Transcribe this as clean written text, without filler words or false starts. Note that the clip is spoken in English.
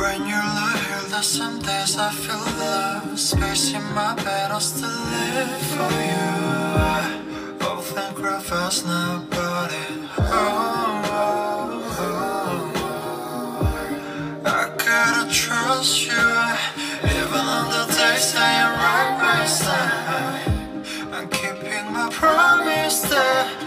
When you're here, there's some days I feel love. Space in my bed, I'll still live for you. All think real fast now about it. I gotta trust you, even on the days I am right by your side. I'm keeping my promise that